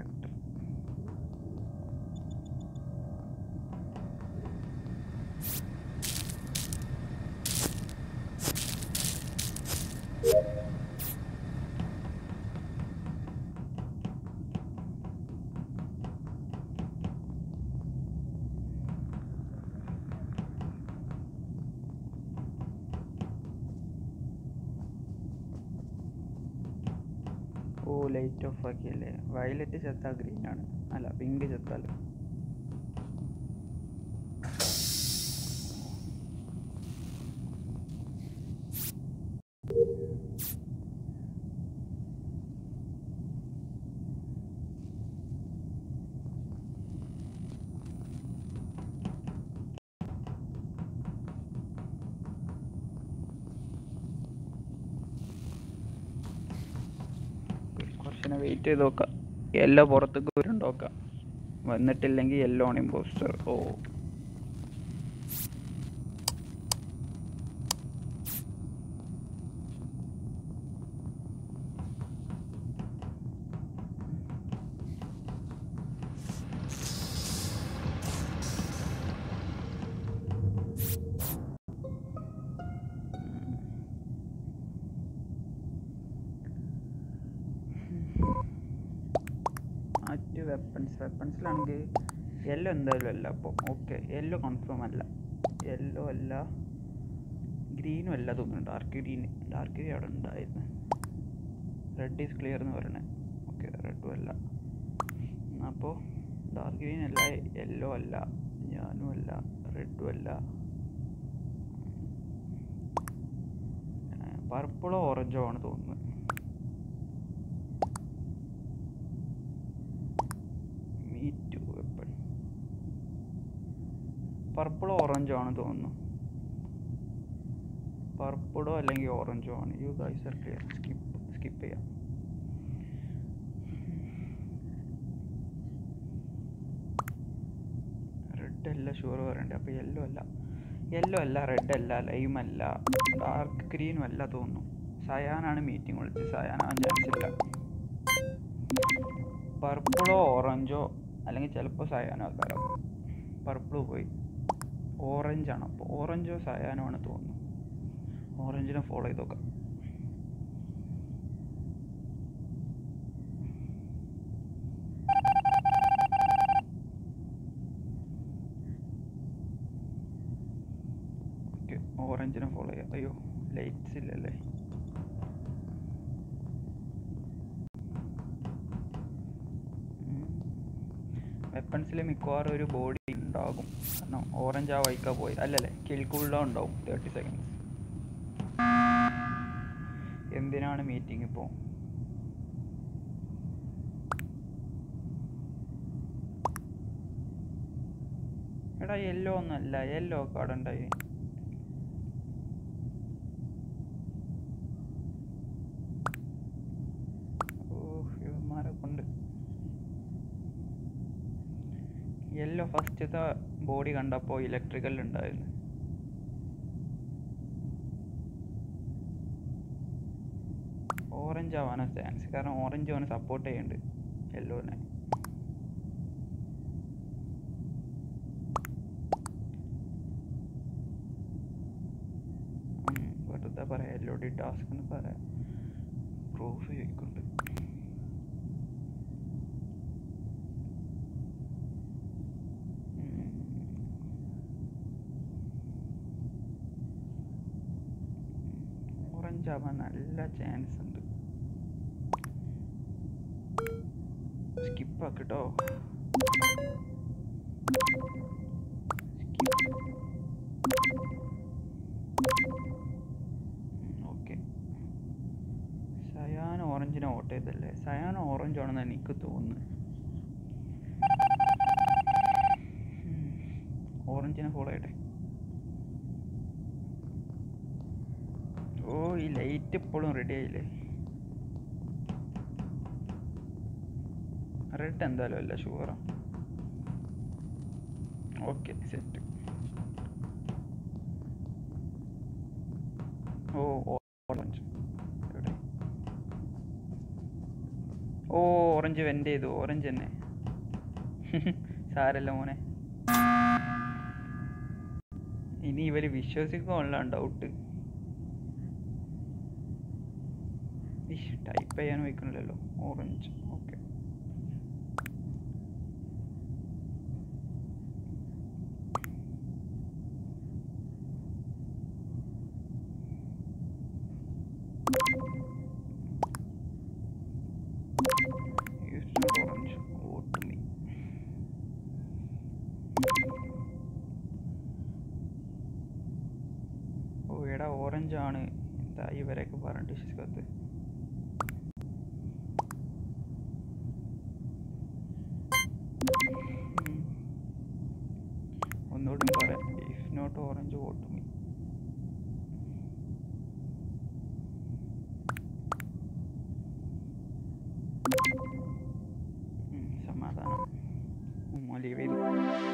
Character. ഓ, light off ആക്കിയല്ലേ. Violet ചെത്താൽ ഗ്രീൻ ആണ്, അല്ല പിങ്ക് ചെത്താൽ. കുറച്ചിനെ വെയിറ്റ് ചെയ്ത് നോക്കാം. യെല്ലോ പുറത്തേക്ക് വരുന്നുണ്ട് നോക്കാം. വന്നിട്ടില്ലെങ്കിൽ യെല്ലോ ആണ് ഇമ്പോസ്റ്റർ. ഓ, മറ്റ് വെപ്പൺസിലാണെങ്കിൽ യെല്ലോ എന്തായാലും അല്ല. അപ്പോൾ ഓക്കെ, യെല്ലോ കൺഫേം അല്ല. യെല്ലോ അല്ല, ഗ്രീനും അല്ല തോന്നുന്നു. ഡാർക്ക് ഗ്രീൻ അവിടെ ഉണ്ടായിരുന്നു. റെഡ് ഈസ് ക്ലിയർ എന്ന് പറയണേ. ഓക്കെ, റെഡും അല്ല. അപ്പോൾ ഡാർക്ക് ഗ്രീൻ അല്ല, യെല്ലോ അല്ല, ഞാനും അല്ല, റെഡും അല്ല. പർപ്പിളോ ഓറഞ്ചോ ആണ് തോന്നുന്നത്. പർപ്പിളോ ഓറഞ്ചോ ആണ് തോന്നുന്നു. പർപ്പിളോ അല്ലെങ്കിൽ ഓറഞ്ചോ ആണ്. You guys are clear. Skip ചെയ്യാം. റെഡ് അല്ല ഷുവർ പറയണ്ടേ. അപ്പോൾ യെല്ലോ അല്ല, റെഡ് അല്ല, ലൈം അല്ല, ഡാർക്ക് ഗ്രീനും അല്ല തോന്നുന്നു. സയാനാണ് മീറ്റിംഗ് വിളിച്ചത്. സയാനാവാൻ ചാൻസ് ഇല്ല. പർപ്പിളോ ഓറഞ്ചോ അല്ലെങ്കിൽ ചിലപ്പോൾ സയാനോ ആക്കാരം. പർപ്പിള് പോയി, ഓറഞ്ചാണ്. അപ്പോൾ ഓറഞ്ചോ സയാനോ ആണ് തോന്നുന്നു. ഓറഞ്ചിനെ ഫോളോ ചെയ്ത് നോക്കാം. ഓക്കെ, ഓറഞ്ചിനെ ഫോളോ ചെയ്യാം. അയ്യോ, ലൈറ്റ്സ് ഇല്ലല്ലേ. വെപ്പൺസിൽ മിക്കവാറും ഒരു ബോഡി ഉണ്ടാകും. കാരണം ഓറഞ്ച് ആ വൈക്കാ പോയി. അല്ലല്ലേ, കിൽ കൂൾ ഡൗൺ ഉണ്ടാവും 30 സെക്കൻഡ്സ്. എന്തിനാണ് മീറ്റിംഗ് ഇപ്പോൾ? എടാ, യെല്ലോ ഒന്നല്ല, യെല്ലോ കാർഡ് ഉണ്ടായി. ഇവന്മാരെ കൊണ്ട് യെല്ലോ ഫസ്റ്റത്തെ ബോഡി കണ്ടപ്പോൾ ഇലക്ട്രിക്കൽ ഉണ്ടായിരുന്നു. ഓറഞ്ച് ആവാനാണ് ചാൻസ്. കാരണം ഓറഞ്ച് അവനെ സപ്പോർട്ട് ചെയ്യുന്നുണ്ട് യെല്ലോനെ. വെറുതെ പറയാം, യെല്ലോടി ടാസ്ക് എന്ന് പറയാം. പ്രൂഫ് ചോദിക്കുന്നുണ്ട്. ഓറഞ്ച് ആവാൻ നല്ല ചാൻസ് ഉണ്ട്. സ്കിപ്പ് ആക്കിട്ടോ. ഓക്കെ, സയാൻ ഓറഞ്ചിനെ വോട്ട് ചെയ്തല്ലേ. സയാൻ ഓറഞ്ച് ആണെന്ന് എനിക്ക് തോന്നുന്നു. ഓറഞ്ചിനെ ഫോളോ ചെയ്യട്ടെ. ഓ, ഈ ലൈറ്റ് ഇപ്പോഴും റെഡി ആയില്ലേ. റെഡ് എന്തായാലും അല്ല, ഷുവറാ. Okay, set. ഓ, ഓറഞ്ച് എവിടെ? ഓ ഓറഞ്ച് വെൻ്റ് ചെയ്തു, ഓറഞ്ച് തന്നെ. സാരല്ല മോനെ. ഇനി ഇവർ വിശ്വസിക്കുള്ള ഡൗട്ട്. ടൈപ്പ് ചെയ്യാൻ വയ്ക്കണില്ലല്ലോ. Orange okay. Orange vote me. ഓ എടാ ഓറഞ്ചാണ്. എന്താ ഇവരൊക്കെ പറഞ്ഞിട്ട് വിശ്വസിക്കാത്തത്? ഒന്നുകൂടി പറയാം. If not orange vote me. സമാധാനം. ലീവ് ചെയ്തു.